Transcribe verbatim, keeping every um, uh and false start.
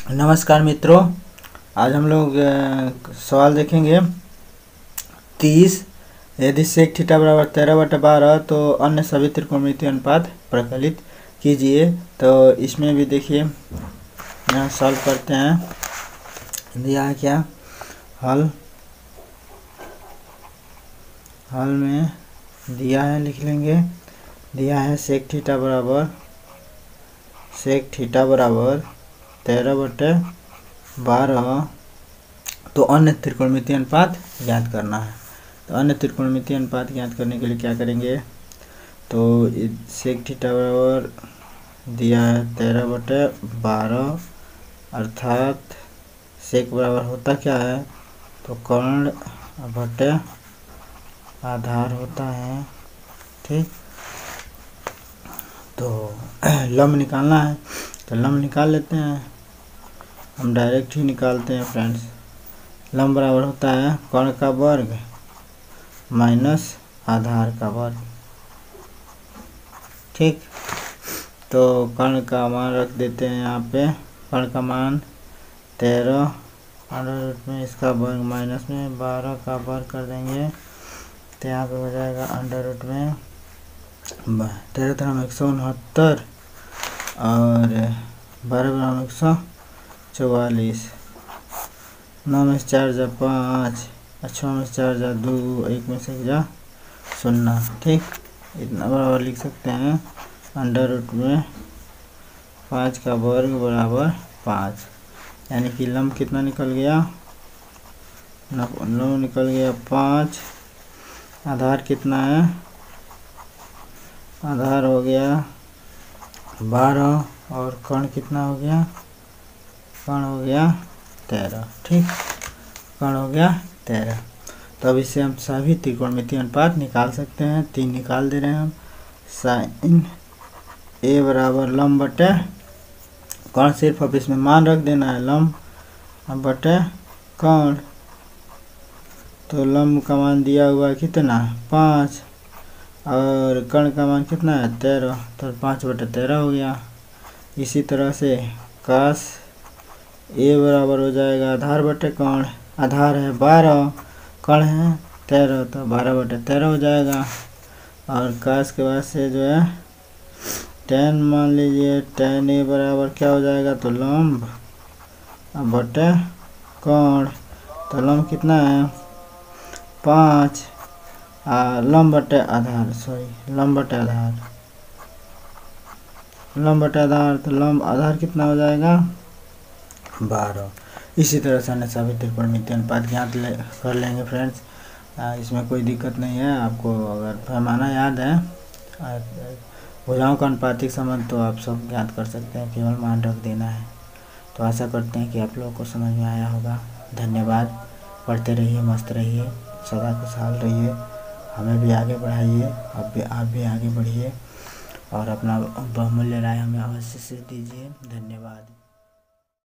नमस्कार मित्रों, आज हम लोग अ, सवाल देखेंगे। तीस यदि सेक थीटा बराबर तेरह बटा बारह तो अन्य सभी त्रिकोणमितीय अनुपात प्रकलित कीजिए। तो इसमें भी देखिए, यहाँ सॉल्व करते हैं। दिया है क्या, हल हल में दिया है, लिख लेंगे। दिया है सेक थीटा बराबर सेक थीटा बराबर तेरह बटे बारह, तो अन्य त्रिकोणमितीय अनुपात ज्ञात करना है। तो अन्य त्रिकोणमितीय अनुपात ज्ञात करने के लिए क्या करेंगे, तो सेक थीटा बराबर दिया है तेरह बटे बारह, अर्थात सेक बराबर होता क्या है, तो कर्ण बटे आधार होता है। ठीक, तो लंब निकालना है, तो लंब निकाल लेते हैं। हम डायरेक्ट ही निकालते हैं फ्रेंड्स। लंब बराबर होता है कर्ण का वर्ग माइनस आधार का वर्ग। ठीक, तो कर्ण का मान रख देते हैं यहाँ पे। कर्ण का मान तेरह, अंडर रूट में इसका वर्ग माइनस में बारह का वर्ग कर देंगे, तो यहाँ पे हो जाएगा अंडर रूट में तेरह तरह एक सौ उनहत्तर और बारह ग्राम एक सौ चौवालीस। नौ में से चार जा पाँच, छः में से चार जा दो, एक में से एक जा शून्य। ठीक, इतना बराबर लिख सकते हैं अंडर रूट में पाँच का वर्ग बराबर पाँच, यानी कि लंब कितना निकल गया, लंब निकल गया पाँच। आधार कितना है, आधार हो गया बारह और कर्ण कितना हो गया, कर्ण हो गया तेरह। ठीक, कर्ण हो गया तेरह। तो अब इससे हम सभी त्रिकोणमितीय अनुपात निकाल सकते हैं। तीन निकाल दे रहे हैं हम। साइन ए बराबर लंब बटे कर्ण, सिर्फ अब इसमें मान रख देना है, लंब बटे कर्ण। तो लंब का मान दिया हुआ कितना, पाँच, और कर्ण का मान कितना है, तेरह, तो पाँच बटे तेरह हो गया। इसी तरह से काश ए बराबर हो जाएगा आधार बटे कर्ण। आधार है बारह, कर्ण है तेरह, तो बारह बटे तेरह हो जाएगा। और काश के बाद से जो है टेन मान लीजिए, टेन ए बराबर क्या हो जाएगा, तो लंब बटे कर्ण। तो लंब कितना है, पाँच, लंब बटे आधार, सॉरी लंब बटे आधार, लंब बटे आधार, तो लंब आधार कितना हो जाएगा, बारह। इसी तरह से अन्य सभी त्रिकोणमितीय अनुपात ज्ञात ले कर लेंगे फ्रेंड्स। इसमें कोई दिक्कत नहीं है। आपको अगर पैमाना याद है, भुजाओं का अनुपातिक संबंध, तो आप सब ज्ञात कर सकते हैं, केवल मान रख देना है। तो आशा करते हैं कि आप लोगों को समझ में आया होगा। धन्यवाद। पढ़ते रहिए, मस्त रहिए, सदा खुशहाल रहिए, हमें भी आगे बढ़ाइए, आप भी आप भी आगे बढ़िए और अपना बहुमूल्य राय हमें अवश्य से दीजिए। धन्यवाद।